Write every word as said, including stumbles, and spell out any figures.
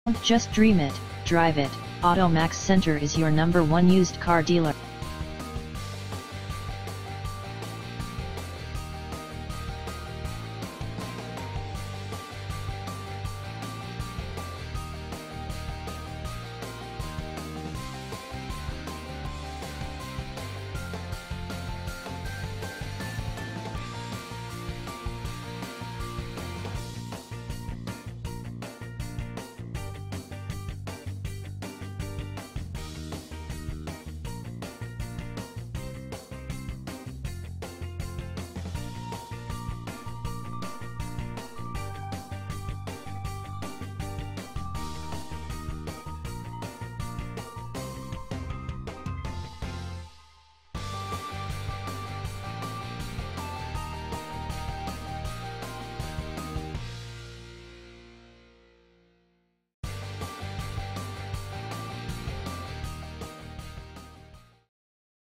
Just dream it, drive it. AutoMax Center is your number one used car dealer.